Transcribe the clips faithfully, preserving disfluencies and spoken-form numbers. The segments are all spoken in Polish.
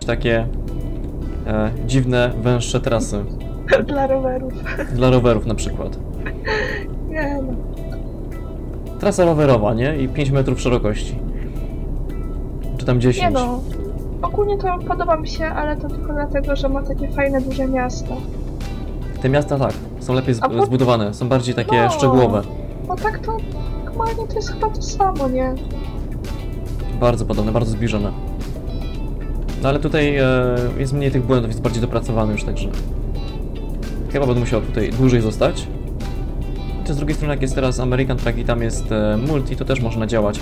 takie e, dziwne, węższe trasy. Dla rowerów. Dla rowerów na przykład. Nie no. Trasa rowerowa, nie? I pięć metrów szerokości. Czy tam dziesięć. Nie no. Ogólnie to podoba mi się, ale to tylko dlatego, że ma takie fajne, duże miasta. Te miasta tak, są lepiej A po- zbudowane, są bardziej takie No. szczegółowe. No tak to normalnie to jest chyba to samo, nie? Bardzo podobne, bardzo zbliżone. No ale tutaj e, jest mniej tych błędów, jest bardziej dopracowany już, także... Chyba będę musiał tutaj dłużej zostać. Czy z drugiej strony, jak jest teraz American Truck i tam jest e, multi, to też można działać.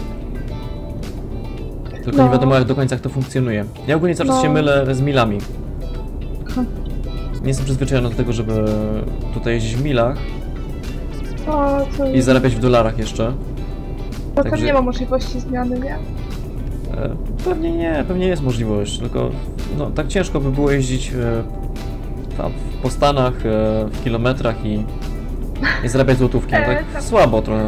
Tylko No. nie wiadomo, jak do końca jak to funkcjonuje. Ja ogólnie cały czas No. się mylę z milami. Hm. Nie jestem przyzwyczajony do tego, żeby tutaj jeździć w milach O, to... i zarabiać w dolarach jeszcze. To tam także- nie ma możliwości zmiany, nie? E, Pewnie nie, pewnie jest możliwość, tylko no, tak ciężko by było jeździć e, tam po Stanach, e, w kilometrach i, i zarabiać złotówki. No, E, tak tak. słabo trochę.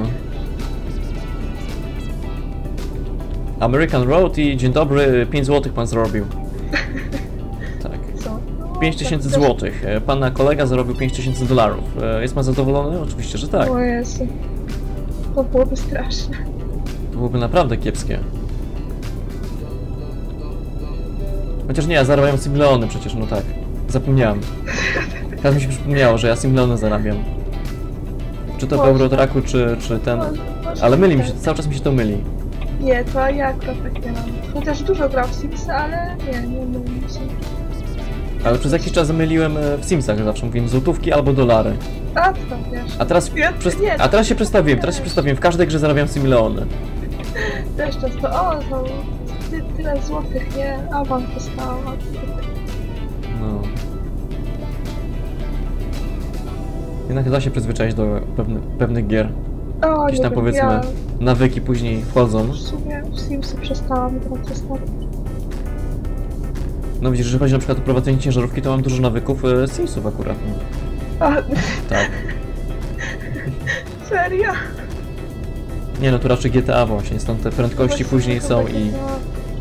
American Road i dzień dobry, pięć złotych pan zrobił. Tak. Co? No, pięć tysięcy tak, złotych. E, Pana kolega zarobił pięć tysięcy dolarów. E, Jest pan zadowolony? Oczywiście, że tak. O Jezu. To byłoby straszne. To byłoby naprawdę kiepskie. Chociaż nie, ja zarabiam Simleony przecież, no tak. Zapomniałem. Teraz mi się przypomniało, że ja Simleony zarabiam. Czy to w Boże. Eurotracku, czy, czy ten... Może- może Ale myli mi się, tak. cały czas mi się to myli. Nie, to ja akurat tak nie mam. Chociaż dużo gram w Simsy, ale nie, nie myli mi się. Ale przez jakiś czas myliłem e, w Simsach zawsze, mówiłem złotówki albo dolary. A to wiesz. A teraz, Ja- przez, nie. a teraz się przestawiłem, teraz się przestawiłem. W każdej grze zarabiam Simleony. Też często, o, to ty, tyle złotych, nie? Awans dostałam. No. Jednak da się przyzwyczaić do pewny, pewnych gier. O, Gdzieś nie tam wiem, powiedzmy ja nawyki później wchodzą. w sumie w Simsy przestałam grać ostatnio. No widzisz, że chodzi na przykład o prowadzenie ciężarówki, to mam dużo nawyków e, Simsów akurat. No. A, Tak. serio? Nie no, to raczej G T A właśnie, stąd te prędkości Właśnie później tego są będzie i, to-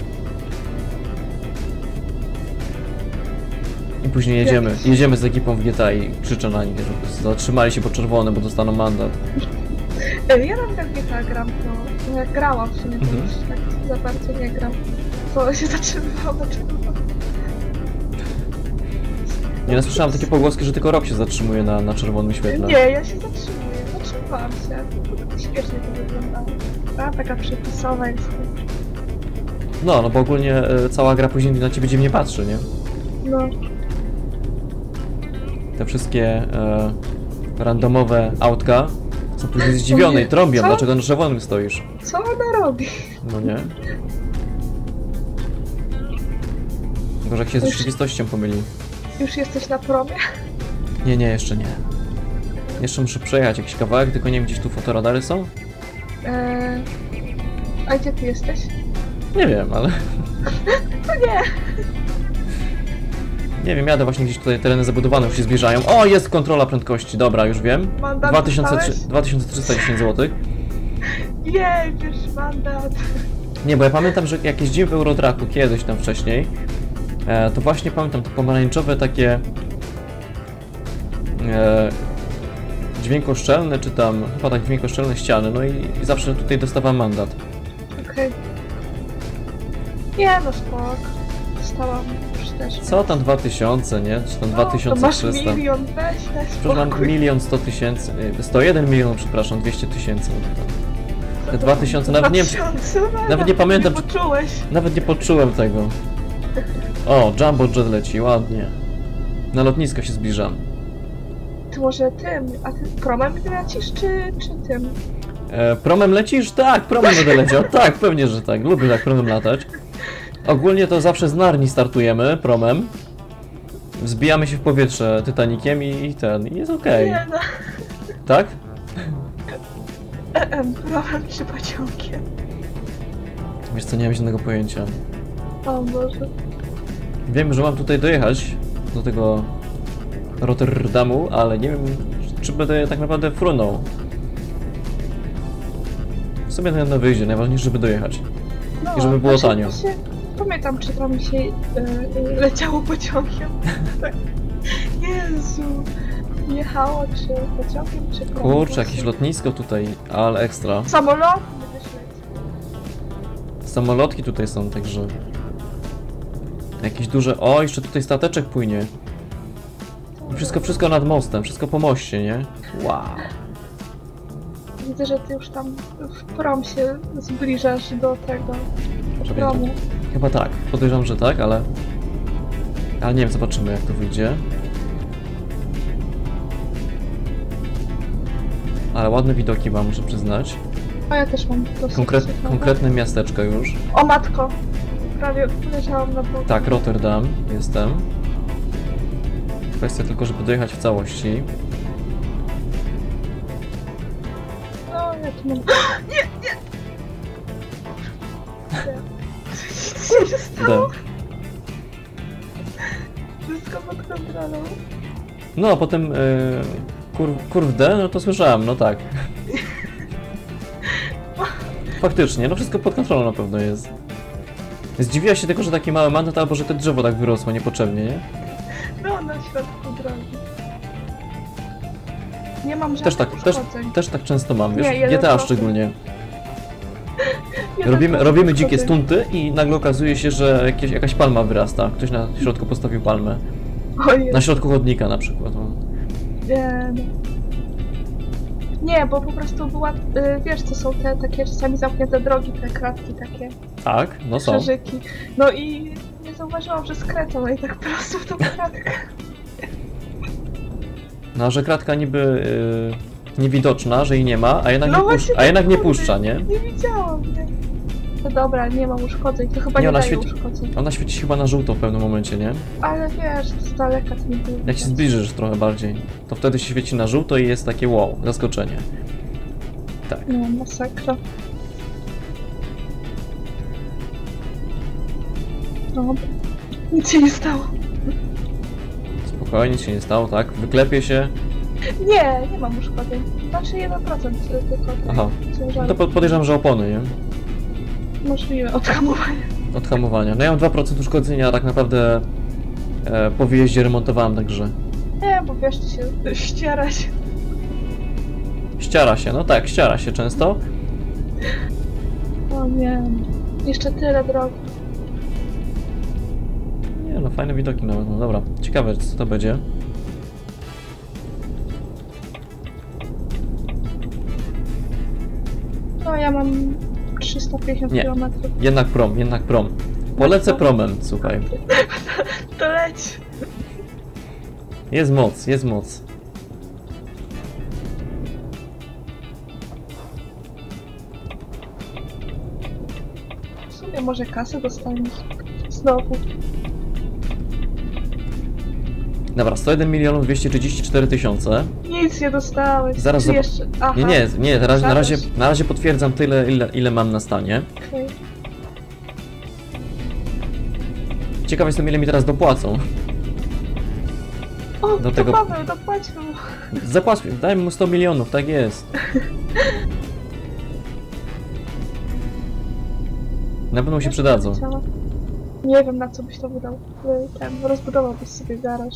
i później jedziemy, jedziemy z ekipą w G T A i krzyczę na nich, że zatrzymali się po czerwone, bo dostaną mandat. E, Ja nawet jak G T A gram, to no jak grałam w sumie, to Mhm. już tak za bardzo nie gram. To się zatrzymywało na czerwono. Nie, no, słyszałem takie pogłoski, że tylko rok się zatrzymuje na, na czerwonym świetle. Nie, ja się zatrzymuję, zatrzymałam się. To tak śmiesznie to wyglądało. A, taka przepisowa jest. No, no bo ogólnie e, cała gra później na ciebie dziwnie patrzy, nie? No, Te wszystkie e, randomowe autka są później zdziwione i trąbią, Co? dlaczego na czerwonym stoisz. co ona robi? No nie? Gorzej jak się z Już- rzeczywistością pomyli. Już jesteś na promie? Nie, nie, jeszcze nie. Jeszcze muszę przejechać jakiś kawałek, tylko nie wiem, gdzieś tu fotoradary są? Eee, a gdzie ty jesteś? Nie wiem, ale... No nie! Nie wiem, jadę właśnie gdzieś tutaj, tereny zabudowane już się zbliżają. O, jest kontrola prędkości, dobra, już wiem. Mandat dwa tysiące dostałeś? dwa tysiące trzysta dziesięć złotych. Jej, wiesz, mandat. Nie, bo ja pamiętam, że jak jeździłem w Eurotracku kiedyś tam wcześniej, e, to właśnie pamiętam te pomarańczowe takie e, dźwiękoszczelne, czy tam chyba tak dźwiękoszczelne ściany, no i, i zawsze tutaj dostawałem mandat. Okej. Nie no, spok. Dostałam już też. Co tam dwa tysiące, nie? Czy tam dwa No, tysiące to masz trzysta? milion, weź, weź Przecież mam spokój. milion sto tysięcy, e, sto jeden milion, przepraszam, dwieście tysięcy. Te dwa tysiące, nawet nie, dwa tysiące, no, nawet nie pamiętam, Nie czy- poczułeś. nawet nie poczułem tego. O, Jumbo Jet leci, ładnie. Na lotnisko się zbliżam. Ty może tym, a ty promem lecisz, czy, czy tym? E, promem lecisz? Tak, promem będę leciał. Tak, pewnie, że tak. Lubię tak promem latać. Ogólnie to zawsze z Narni startujemy promem. Wzbijamy się w powietrze Titanikiem i, i ten. I jest okej. Nie no. Tak? Em, promem czy pociągiem? Wiesz co, nie mam żadnego pojęcia. O Boże. Wiem, że mam tutaj dojechać do tego Rotterdamu, ale nie wiem, czy będę tak naprawdę frunął. W sumie to na wyjdzie, najważniejsze, żeby dojechać. No, I żeby było znaczy, tanio. Mi się, pamiętam, czy tam się y, y, leciało pociągiem. Tak. Jezu. Jechało czy pociągiem, czy promem. Kurczę, jakieś lotnisko tutaj, ale ekstra. Samolot będę śledził. Samolotki tutaj są, także... Jakieś duże... O, jeszcze tutaj stateczek płynie. I wszystko, wszystko nad mostem, wszystko po moście, nie? Wow. Widzę, że ty już tam w prom się zbliżasz do tego do promu. Chyba tak, podejrzewam, że tak, ale... Ale nie wiem, zobaczymy jak to wyjdzie. Ale ładne widoki mam, muszę przyznać. A ja też mam dosyć Konkret, ciekawe. konkretne miasteczko już. O matko! Prawie leżałam na boku. Tak, Rotterdam jestem. Kwestia tylko, żeby dojechać w całości. No, ja tu mam... Nie, nie! Co się stało? D. Wszystko pod kontrolą. No, a potem yy, kur, kurw D, no to słyszałem, no tak. Faktycznie, no wszystko pod kontrolą na pewno jest. Zdziwiła się tylko, że taki mały mandat, albo że to drzewo tak wyrosło niepotrzebnie, nie? No, na środku drogi. Nie mam żadnych Też tak, też, uszkodzeń. też tak często mam, wiesz? Nie, W jeden G T A procent. szczególnie. Jeden Robimy, procent robimy dzikie uszkodzeń. stunty i nagle okazuje się, że jakieś, jakaś palma wyrasta. Ktoś na środku postawił palmę. Ojej. Na środku chodnika na przykład. No. Nie, no. Nie, bo po prostu była, y, wiesz co są te takie czasami zamknięte drogi, te kratki takie, Tak, no są. krzyżyki. No i nie zauważyłam, że skręcą i tak prosto w tą kratkę. No, a że kratka niby yy, niewidoczna, że jej nie ma, a jednak, No nie, właśnie pusz- a jednak nie tak puszcza, nie? Nie widziałam, nie. No dobra, nie mam uszkodzeń, to chyba Nie, nie, ona daje świeci- uszkodzeń. Ona świeci chyba na żółto w pewnym momencie, nie? Ale wiesz, z daleka to nie było. Jak się zbliżysz trochę bardziej, to wtedy się świeci na żółto i jest takie wow, zaskoczenie. Tak. No, masakra. Dobra. Nic się nie stało. Spokojnie, nic się nie stało, tak? Wyklepie się. Nie, nie mam uszkodzeń. Znaczy jeden procent tylko tej Aha. No ciężaru. to po- podejrzewam, że opony, nie? Możliwe, od hamowania. Od hamowania. No ja mam dwa procent uszkodzenia, a tak naprawdę e, po wyjeździe remontowałem, także... Nie, bo wiesz, ty się ściera się. Ściara się, no tak, ściara się często. O nie, jeszcze tyle drogi. Nie no, fajne widoki nawet, no dobra. Ciekawe, co to będzie. No ja mam trzysta pięćdziesiąt Nie. kilometrów. Jednak prom, jednak prom. Polecę promem, słuchaj. To leć. Jest moc, jest moc. W sumie może kasę dostaniesz. Znowu. Dobra, sto jeden milionów dwieście trzydzieści cztery tysiące. Nic nie dostałeś. Zaraz Czy zob- jeszcze? Aha. Nie, nie, nie, na razie, na razie, Zgadzasz. na razie potwierdzam tyle, ile, ile mam na stanie. Okej. Ciekaw jestem, ile mi teraz dopłacą. O, Do do tego- tego... Paweł, dopłać mu. Zapłać, daj mu sto milionów, tak jest. Na pewno mu się przydadzą. Nie wiem, na co byś to wydał. Ten, rozbudowałbyś sobie garaż.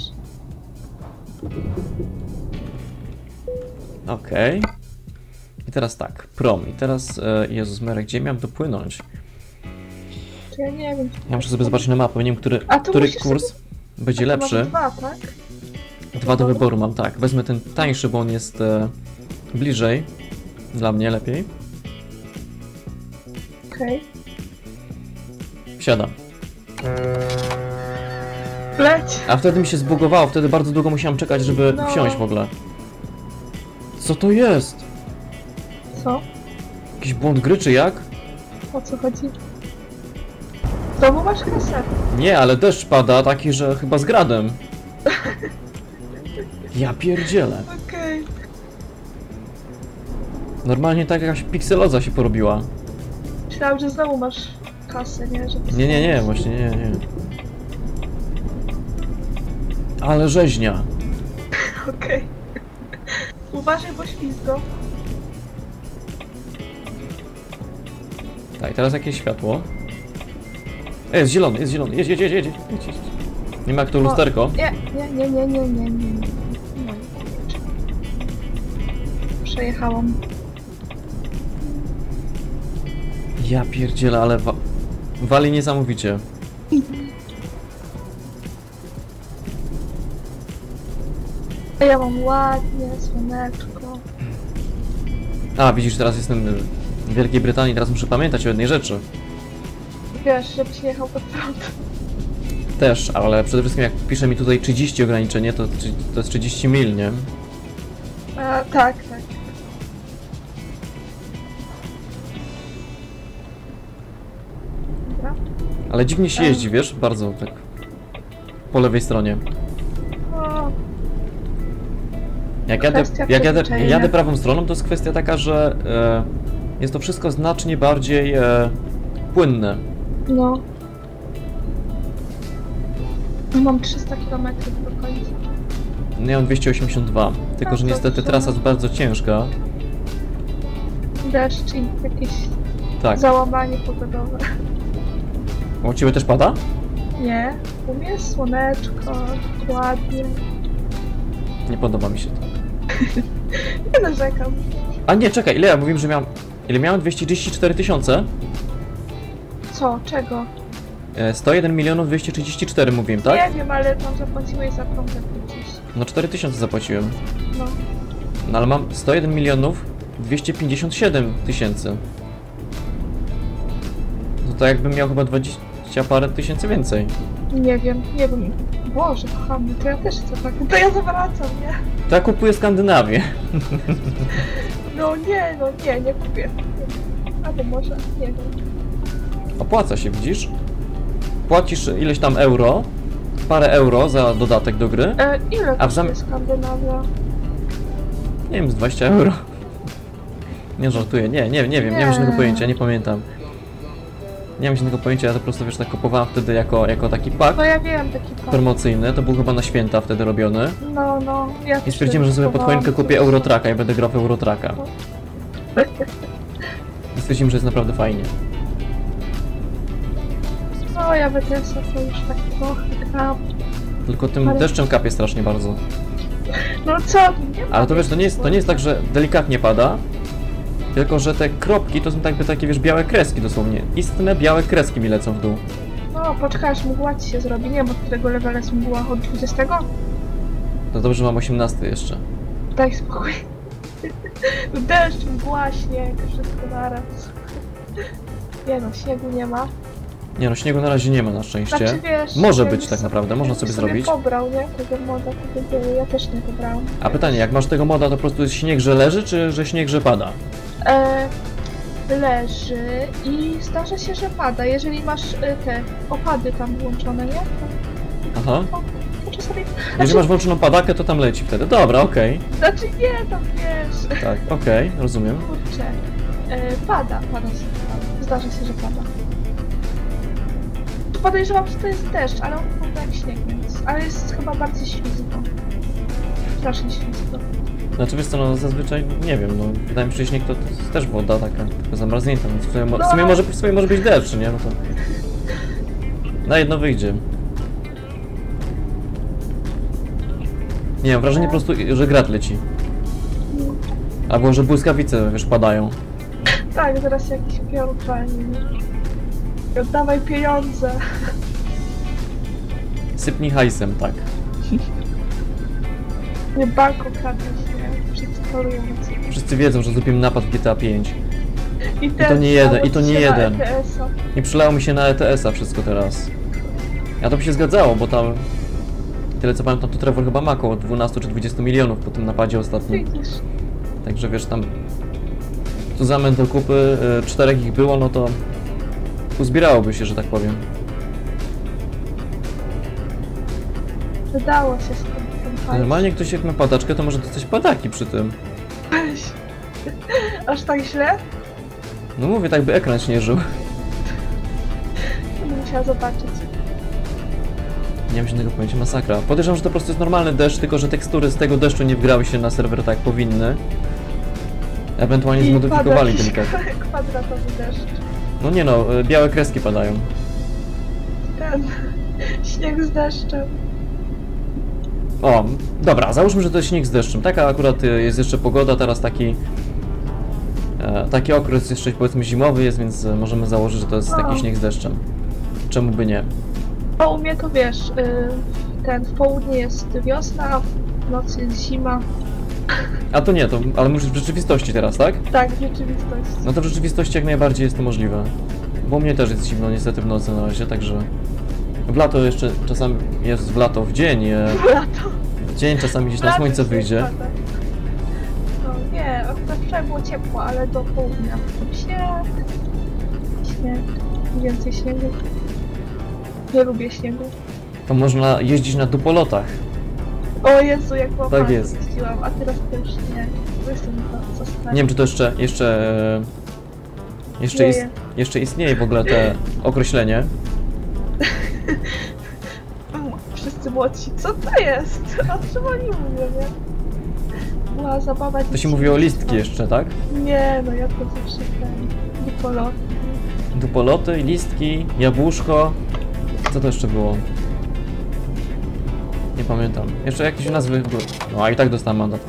Okej. I teraz tak, prom. I teraz, e, Jezus Marek, gdzie miałem dopłynąć? To ja nie wiem. Ja muszę sobie zobaczyć na mapę, nie wiem, który, A to który musisz kurs będzie A to lepszy. mamy dwa, tak? Dwa do wyboru mam, tak. Wezmę ten tańszy, bo on jest e, bliżej. Dla mnie lepiej. Okej. Wsiadam. Leć! A wtedy mi się zbugowało, wtedy bardzo długo musiałem czekać, żeby No. wsiąść w ogóle. Co to jest? Co? Jakiś błąd gry, czy jak? O co chodzi? Znowu masz kasę. Nie, ale deszcz pada taki, że chyba z gradem. Ja pierdzielę. Okej. Normalnie tak jakaś pikseloza się porobiła. Myślałam, że znowu masz kasę, nie? Że Nie, nie, nie, właśnie nie, nie. Ale rzeźnia. Okej. Uważaj, bo ślizgo. Tak, teraz jakieś światło. E, jest zielony, jest zielony, jedź, jedź, jedź, jedź, jedź, jedź. Nie ma jak to O, lusterko. Nie, nie, nie, nie, nie, nie, nie, nie. nie. Przejechałam. Ja pierdzielę, ale wa wali niesamowicie. Ja mam ładnie, słoneczko. A, widzisz, teraz jestem w Wielkiej Brytanii, teraz muszę pamiętać o jednej rzeczy. Wiesz, żebyś nie jechał pod prąd. Też, ale przede wszystkim jak pisze mi tutaj trzydzieści ograniczenie, to, to jest trzydzieści mil, nie? A, tak, tak. Dobra. Ale dziwnie się jeździ, wiesz? Bardzo tak. Po lewej stronie. O, Jak jadę, Kwestia jak jadę, przyzwyczajenia. jadę prawą stroną, to jest kwestia taka, że e, jest to wszystko znacznie bardziej e, płynne. no. Mam trzysta kilometrów do końca. No ja mam dwieście osiemdziesiąt dwa, tylko A, że to niestety w trasa sumie. jest bardzo ciężka. Deszcz i jakieś Tak. załamanie pogodowe. U ciebie też pada? Nie, u mnie jest słoneczko, ładnie. Nie podoba mi się to. Nie narzekam. A nie, czekaj, ile ja mówiłem, że miałem... Ile miałem? dwieście trzydzieści cztery tysiące? Co? Czego? E, sto jeden milionów dwieście trzydzieści cztery mówiłem, tak? Nie wiem, ale tam zapłaciłeś za prąd gdzieś. No cztery tysiące zapłaciłem. No. No ale mam sto jeden milionów dwieście pięćdziesiąt siedem tysięcy. No to jakbym miał chyba dwadzieścia parę tysięcy więcej. Nie wiem, nie wiem. Boże, kochany, to ja też chcę tak. To ja zawracam, nie? To ja kupuję Skandynawię. No nie, no nie, nie kupię. Albo może, nie wiem. Opłaca się, widzisz? Płacisz ileś tam euro, parę euro za dodatek do gry. E, ile A w zam- kosztuje Skandynawia? Nie wiem, z dwadzieścia euro. Nie żartuję, nie, nie, nie wiem, nie mam żadnego Nie. pojęcia, nie pamiętam. Nie mam żadnego pojęcia, ja to po prostu, wiesz, tak kupowałem wtedy jako, jako taki pak No ja wiem, taki pan. promocyjny, to był chyba na święta wtedy robiony. No, no, ja I też stwierdziłem, że sobie pod kupowałam choinkę kupię coś. Eurotraka i będę grał w Eurotraka. I stwierdziłem, że jest naprawdę fajnie. No, ja B T S-a to już tak trochę gram. Tylko tym Ale- deszczem kapie strasznie bardzo. No co? Nie ma Ale to wiesz, to nie jest, to nie jest tak, słońca. że delikatnie pada, tylko że te kropki to są jakby takie, wiesz, białe kreski dosłownie. Istne białe kreski mi lecą w dół. No, poczekaj, aż mgła ci się zrobi. Nie wiem, od którego levela jest mgła? Od dwudziestego? To dobrze, że mam osiemnasty jeszcze. Daj spokój. Deszcz, mgła, śnieg, wszystko naraz. Nie no, śniegu nie ma. Nie no, śniegu na razie nie ma na szczęście. Znaczy wiesz... Może jakbyś być tak naprawdę, można jakbyś sobie zrobić. pobrał, nie? Tego moda, to by było. Ja też nie pobrałam. A pytanie, jak masz tego moda, to po prostu jest śnieg, że leży, czy że śnieg, że pada? E, leży i zdarza się, że pada. Jeżeli masz e, te opady tam włączone, nie? To, Aha. to, to czasami... Jeżeli Znaczy, masz włączoną padakę, to tam leci wtedy. Dobra, okej. znaczy nie, tam wiesz... Tak, okej, rozumiem. Kurczę. E, pada, pada się. Zdarza się, że pada. Podejrzewam, że to jest deszcz, ale on wygląda jak śnieg, więc... Ale jest chyba bardziej ślizgo. Strasznie ślizgo. Znaczy wiesz co, no zazwyczaj, nie wiem, no wydaje mi się, że śnieg to, to jest też woda taka, tylko zamarznięta, więc w sumie, mo- w sumie, No. może, w sumie może być deszcz, nie? No to... Na jedno wyjdzie. Nie mam wrażenie po prostu, że grat leci. Albo, że błyskawice, wiesz, padają. Tak, zaraz jakiś piorun walnie. nie? Oddawaj pieniądze. Sypnij hajsem, tak. Nie banku kradnąć, nie? Wszyscy polują na ciebie. Wszyscy wiedzą, że zrobimy napad w G T A pięć. I, to nie jeden, i to nie jeden. E T S-a. I przylało mi się na E T S-a wszystko teraz. A to by się zgadzało, bo tam... Tyle co pamiętam, to Trevor chyba ma około dwanaście czy dwadzieścia milionów po tym napadzie ostatnim. Widzisz. Także wiesz, tam... Tu zamęt do kupy, y, czterech ich było, no to... Uzbierałoby się, że tak powiem. Wydało się z tym, tym hajs. Normalnie ktoś jak ma padaczkę, to może dostać padaki przy tym. Weź. Aż tak źle? No mówię, tak by ekran śnieżył. Będę musiała zobaczyć. Nie mam żadnego pojęcia, masakra. Podejrzewam, że to po prostu jest normalny deszcz, tylko że tekstury z tego deszczu nie wgrały się na serwer tak jak powinny. Ewentualnie I zmodyfikowali pada delikatnie. jakiś kwadratowy deszcz. No nie no, y, białe kreski padają. ten śnieg z deszczem. O, dobra, załóżmy, że to jest śnieg z deszczem. Taka akurat y, jest jeszcze pogoda, teraz taki e, taki okres jeszcze powiedzmy zimowy jest, więc e, możemy założyć, że to jest O. taki śnieg z deszczem. Czemu by nie? Bo u mnie to wiesz, y, ten w południe jest wiosna, a w nocy jest zima. A to nie, to, ale mówisz w rzeczywistości teraz, tak? Tak, w rzeczywistości. No to w rzeczywistości jak najbardziej jest to możliwe. Bo u mnie też jest zimno niestety w nocy na razie, także... W lato jeszcze czasami jest w lato w dzień, e, Lato. w dzień czasami gdzieś na Lato słońce się wyjdzie. spada. No nie, akurat wczoraj było ciepło, ale do południa. Śnieg. Śnieg. Więcej śniegu. Nie lubię śniegu. To można jeździć na dupolotach. O Jezu, jak była Tak mała, jest. jeździłam, a teraz to już nie. To jestem za stara. Nie wiem, czy to jeszcze, jeszcze, e, jeszcze, jest, Istnieje. jeszcze istnieje w ogóle te określenie. Mm, Wszyscy młodsi, co to jest? O czym oni mówią, nie? Była zabawa To się mówi o listki jeszcze, tak? Nie, no ja to zawsze ten... Dupolo. Dupoloty, listki, jabłuszko. Co to jeszcze było? Nie pamiętam. Jeszcze jakieś nazwy były. No a i tak dostałem mandat.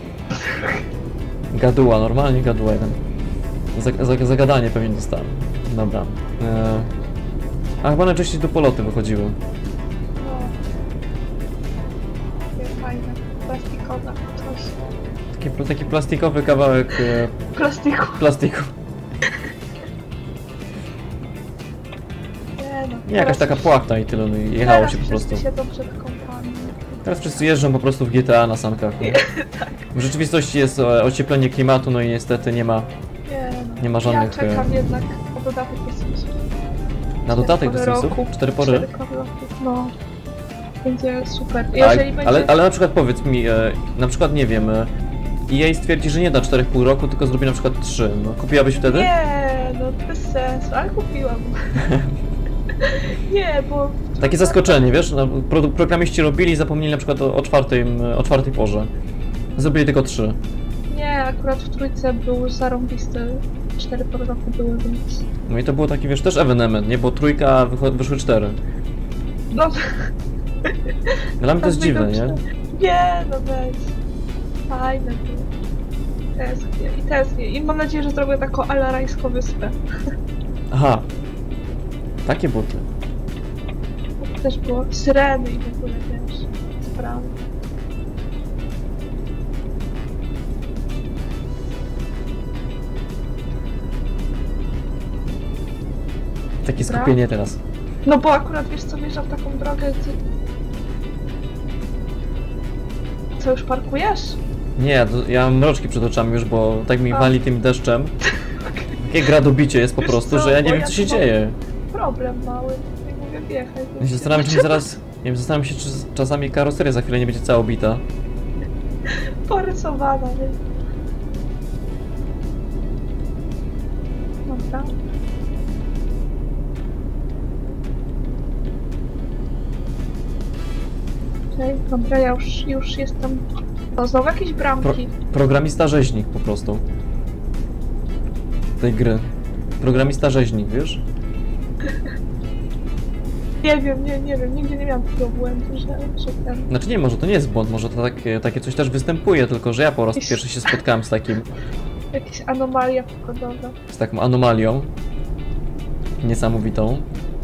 Gaduła, normalnie gaduła jeden. Za, za, zagadanie pewnie dostałem. Dobra. E... A chyba najczęściej dupoloty wychodziły. No. Takie fajne. Plastikowe. Coś. Taki, taki plastikowy kawałek e, Plastiku. plastiku. Nie no. Nie, jakaś taka płachta i tyle, no i jechało się po prostu. Wszyscy siedzą przed kąpami. Teraz wszyscy jeżdżą po prostu w G T A na sankach. No. Tak. W rzeczywistości jest e, ocieplenie klimatu, no i niestety nie ma Nie no. Nie ma żadnych, Ja czekam e, jednak o dodatek do Simsów. na dodatek do Cztery pory Simsów. roku. Cztery pory. Cztery pory roku. No. Będzie super. A, Jeżeli będzie... ale, ale na przykład powiedz mi, e, na przykład nie wiem, e, E A stwierdzi, że nie da cztery i pół roku, tylko zrobi na przykład trzy. No, kupiłabyś wtedy? Nie, no bez sensu, ale kupiłam. Nie, bo... Takie zaskoczenie, wiesz? No, pro, programiści robili i zapomnieli na przykład o, o, czwartej, o czwartej porze. Zrobili tylko trzy. Nie, akurat w trójce był zarąbisty. Cztery pory roku były, więc... No i to było taki, wiesz, też ewenement, nie? Bo trójka, a wycho- wyszły cztery. No, Dla mnie to jest dziwne, nie? Nie, no weź. Fajne było. Tęsknię i tęsknię. I mam nadzieję, że zrobię taką alarajską wyspę. Aha. Takie buty. To też było syreny i w ogóle, wiesz, sprawy. Takie Dobra. skupienie teraz. No bo akurat, wiesz co, wjeżdżam w taką drogę, gdzie... Co, już parkujesz? Nie, to ja mam mroczki przed oczami już, bo tak mi A. wali tym deszczem. Takie gradobicie jest po Wiesz prostu, co, że ja nie bo wiem ja co się tu mam- dzieje. Problem mały. Nie mówię wjechać. Ja się zastanawiam, czy mi zaraz... Nie wiem, zastanawiam się, czy czasami karoseria za chwilę nie będzie cała obita. Porysowana, więc... Dobra. Okej, dobra, ja już, już jestem... O, znowu jakieś bramki. Programista rzeźnik po prostu. Tej gry. Programista rzeźnik, wiesz? Nie wiem, nie, nie wiem, nigdy nie miałam takiego błędu, że, że ten... Znaczy nie, może to nie jest błąd, może to takie, takie coś też występuje, tylko że ja po raz Jakieś- pierwszy się spotkałem z takim, Jakieś anomalia pogodowe. z taką anomalią. Niesamowitą.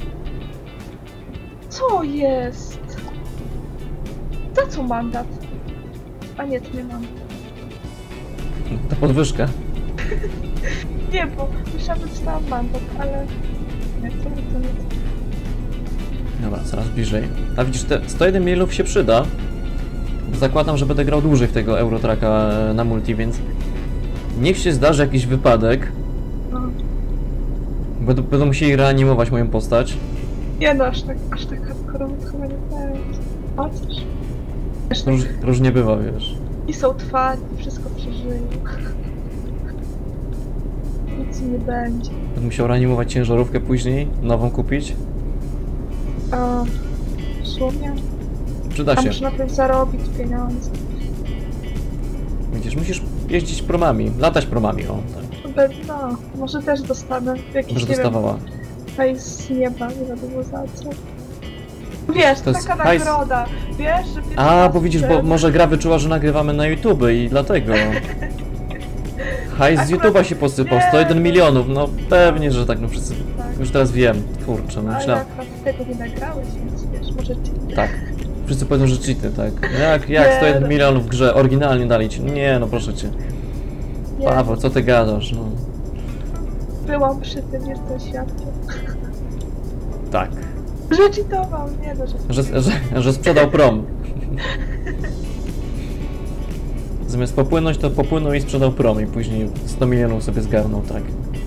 Co jest? Za co mandat? A nie, to nie mandat. To podwyżka. Nie, bo myślałam, że dostałam mandat, ale... Nie, to nie, to nie. To. Dobra, coraz bliżej. A widzisz, te sto jeden milionów się przyda. Zakładam, że będę grał dłużej w tego Eurotracka e, na multi, więc niech się zdarzy jakiś wypadek. No. Będą, będą musieli reanimować moją postać. Nie no, aż tak, aż tak hardkorowo to chyba nie będzie. Chociaż. Zresztą Róż, różnie bywa, wiesz. i są twardzi, wszystko przeżyją. Nic im nie będzie. Będę musiał reanimować ciężarówkę później, nową kupić. A w sumie? Przyda A się. muszę najpierw zarobić pieniądze. Widzisz, musisz jeździć promami, latać promami, o tak. Be- No, może też dostanę jakiś, Może nie wiem, dostawała. hajs z nieba, nie wiadomo za co. Wiesz, To jest taka hajs. nagroda. Wiesz, że A, bo widzisz, bo może gra wyczuła, że nagrywamy na YouTube i dlatego. Hajs z Akurat- YouTube'a się posypał, nie, sto jeden no. milionów, no pewnie, że tak, no wszyscy, Tak. już teraz wiem, kurczę, no Ale myślałem, akurat tego nie nagrałeś, więc wiesz, może ci... tak. Wszyscy powiedzą, że cheaty, tak. Jak, jak Nie, sto jeden no. milionów w grze, oryginalnie dali ci, nie no proszę cię. Nie, Paweł, co ty gadasz, no. byłam przy tym, jestem świadkiem. Tak. Że cheatował, nie no, że... Że, że, że sprzedał prom. Zamiast popłynąć, to popłynął i sprzedał prom i później sto milionów sobie zgarnął, tak.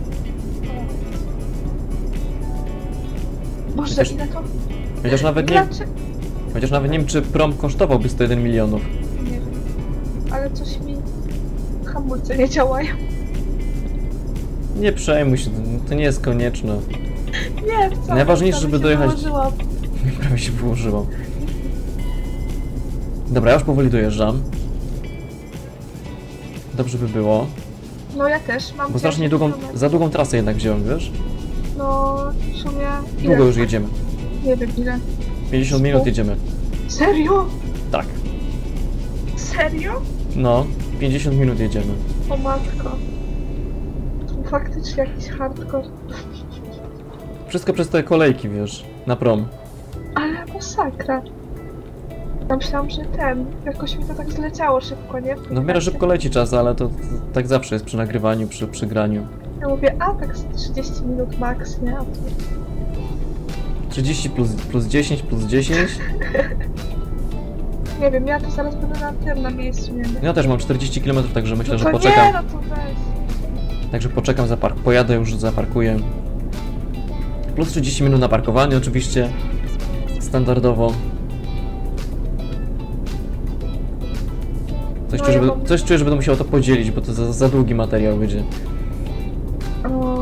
Boże, Chociaż- ile to... Chociaż nawet nie, Dlaczego? chociaż nawet nie wiem, czy prom kosztowałby sto jeden milionów. Nie wiem. Ale coś mi... hamulce nie działają. Nie przejmuj się, to nie jest konieczne. Nie, wcale. Najważniejsze, prawie żeby się dojechać- wyłożyłam. Prawie się wyłożyło. Dobra, ja już powoli dojeżdżam. Dobrze by było. No ja też mam... Bo strasznie pięćdziesiąt długą, kilometrów. za długą trasę jednak wziąłem, wiesz? No, w sumie... ile? Długo już jedziemy. Nie wiem ile. pięćdziesiąt minut jedziemy. Serio? Tak. Serio? No, pięćdziesiąt minut jedziemy. O matko. To faktycznie jakiś hardcore. Wszystko przez te kolejki, wiesz, na prom. Ale masakra. Ja myślałam, że ten... Jakoś mi to tak zleciało szybko, nie? No w miarę szybko leci czas, ale to, to tak zawsze jest przy nagrywaniu, przy, przy graniu. Ja mówię, a tak z trzydzieści minut max, nie? A tu... trzydzieści plus, plus dziesięć plus dziesięć. Nie wiem, ja tu zaraz będę na tym, na miejscu, nie wiem. Ja też mam czterdzieści kilometrów, także myślę, No że to poczekam. nie, no to weź. Także poczekam, zapark pojadę już, zaparkuję. Plus trzydzieści minut na parkowanie oczywiście. Standardowo. Coś, No czuję, ja że, mam- coś czuję, że będę musiał to podzielić, bo to za, za długi materiał będzie. O.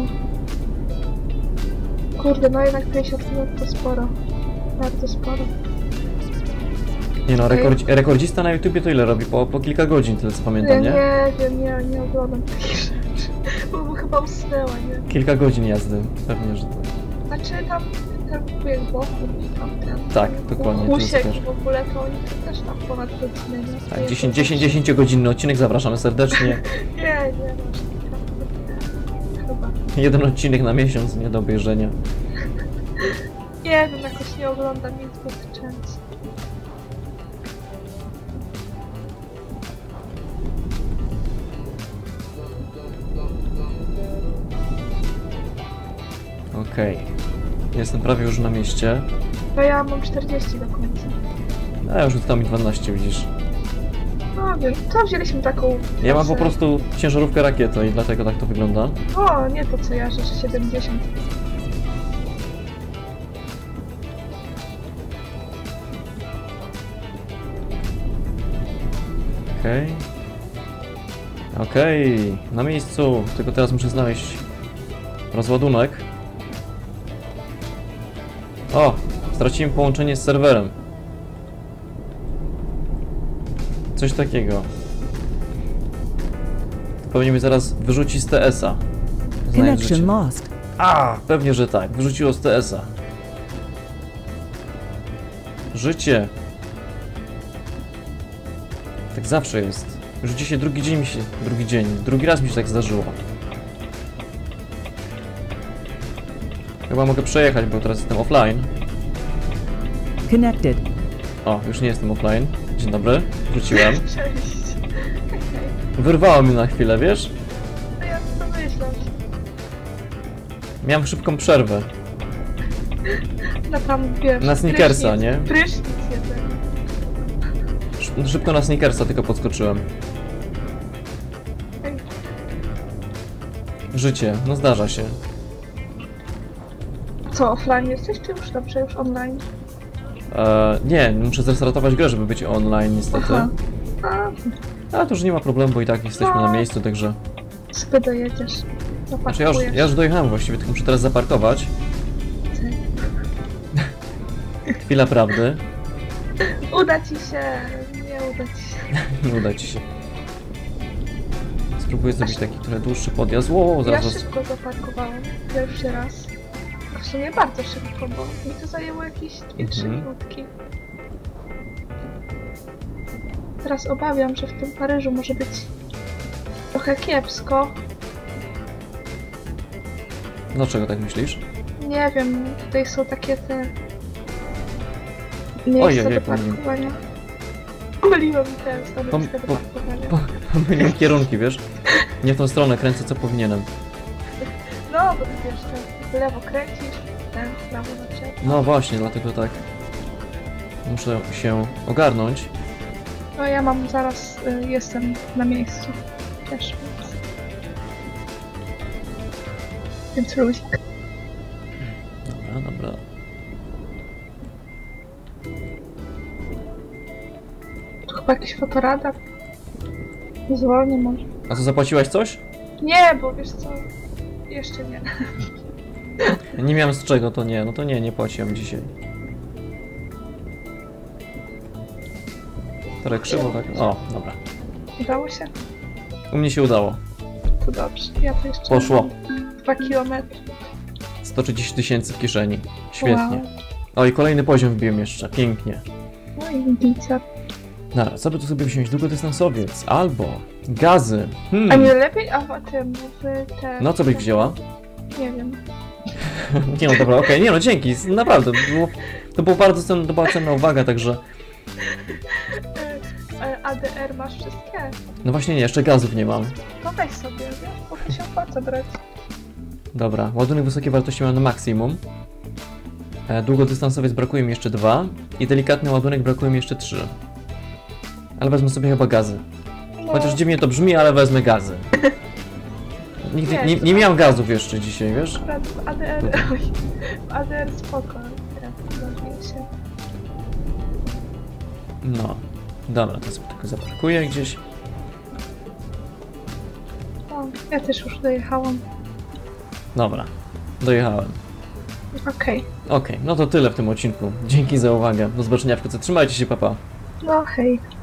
Kurde, no jednak pięćdziesiąt minut to sporo. Bardzo sporo. Nie no, Okej. rekordzi, rekordzista na YouTubie to ile robi? Po, po kilka godzin, tyle co Ja pamiętam, nie? nie wiem, nie, nie oglądam takich rzeczy. Bo bym chyba usnęła, nie? Kilka godzin jazdy, pewnie, że to... Znaczy tam ten wpływ boku, tam ten... Tak, dokładnie, to jest Husiek też. w ogóle to oni też tam ponad godzinę, nie? Tak, dziesięć, dziesięć, dziesięciogodzinny odcinek, zapraszamy serdecznie. Nie, nie, masz chyba. Jeden odcinek na miesiąc, nie do obejrzenia. Nie wiem, jakoś nie oglądam ich zbyt często. Okej. Jestem prawie już na mieście. No ja mam czterdzieści do końca. A już tam mi dwanaście, widzisz. No wiem, to wzięliśmy taką... Ja mam po trasę. prostu ciężarówkę rakietę i dlatego tak to wygląda. O, nie to co ja, że siedemdziesiąt. Okej. Okej, na miejscu. Tylko teraz muszę znaleźć rozładunek. O, straciłem połączenie z serwerem. Coś takiego. To pewnie mnie zaraz wyrzuci z T S-a. Znając życie. Connection lost. A, pewnie, że tak. Wyrzuciło z T S-a. Życie. Tak zawsze jest. Już dzisiaj drugi dzień mi się... Drugi dzień. Drugi raz mi się tak zdarzyło. Chyba mogę przejechać, bo teraz jestem offline. Connected. O, już nie jestem offline. Dzień dobry. Wróciłem. Cześć. Okej. Wyrwało mnie na chwilę, wiesz? No ja to myślę. Miałem szybką przerwę. Na tam, wiesz... Na Snickersa, prysznic- nie? Prysznic jeden. Sz- Szybko na Snickersa tylko podskoczyłem. Ej, Życie. No zdarza się. Co, offline jesteś, czy już dobrze, już online? Eee, nie, muszę zrestartować grę, żeby być online niestety. Aha. A, Ale to już nie ma problemu, bo i tak jesteśmy No. na miejscu, także... sobie dojedziesz. Znaczy ja już, ja już dojechałem właściwie, tylko muszę teraz zaparkować. Chwila prawdy. Uda ci się, nie uda ci się. Nie uda ci się. Spróbuję zrobić taki trochę dłuższy podjazd. Wow, zaraz... Ja roz- szybko zaparkowałem, pierwszy raz. w sumie bardzo szybko, bo mi to zajęło jakieś dwie trzy Mhm. minutki. Teraz obawiam, że w tym Paryżu może być trochę kiepsko. Dlaczego tak myślisz? Nie wiem, tutaj są takie te Ojej, miejsca do jak pomyliłem. parkowania. Pomyliło mi te stanowiska do po- parkowania. po- Pomyliłem kierunki, wiesz? Nie w tą stronę kręcę, co powinienem. No, bo ty wiesz, tak w lewo kręcisz, ten w prawo na przykład. No właśnie, dlatego tak. Muszę się ogarnąć. No ja mam zaraz, y, jestem na miejscu też, więc... Więc luzik. Dobra, dobra. Tu chyba jakiś fotoradar. Zwolnię może. A co, zapłaciłaś coś? Nie, bo wiesz co, jeszcze nie. Nie miałem z czego, to nie. No to nie, nie płaciłem dzisiaj. Trochę krzywo tak. O, dobra. Udało się? U mnie się udało. To dobrze. Ja to jeszcze Poszło. mam dwa kilometry. sto trzydzieści tysięcy w kieszeni. Świetnie. Wow. O, i kolejny poziom wbiłem jeszcze. Pięknie. No i widzicie. Dobra, co by tu sobie wziąć? Długodystansowiec albo gazy. Hmm. A nie lepiej, a w tym, w te... No, co byś wzięła? Nie wiem. Nie no, dobra, okej, nie no, dzięki, naprawdę, to było, to było bardzo cenne, to była cenna uwaga, także, Y, y, A D R masz wszystkie? no właśnie nie, jeszcze gazów nie mam. To weź sobie, wiesz, bo to się opłaca brać. Dobra, ładunek wysokiej wartości mam na maksimum, e, długodystansowiec brakuje mi jeszcze dwa i delikatny ładunek brakuje mi jeszcze trzy. Ale wezmę sobie chyba gazy, No, chociaż dziwnie to brzmi, ale wezmę gazy. Nigdy, Nie, nie, to- nie miałem gazów jeszcze dzisiaj, wiesz? akurat w A D R, w A D R spoko, teraz rozwija się. No, dobra, to sobie tylko zaparkuję gdzieś. No, ja też już dojechałam. Dobra, dojechałem. Okej. Okej, no to tyle w tym odcinku. Dzięki za uwagę. Do zobaczenia wkrótce. Trzymajcie się, papa. No hej.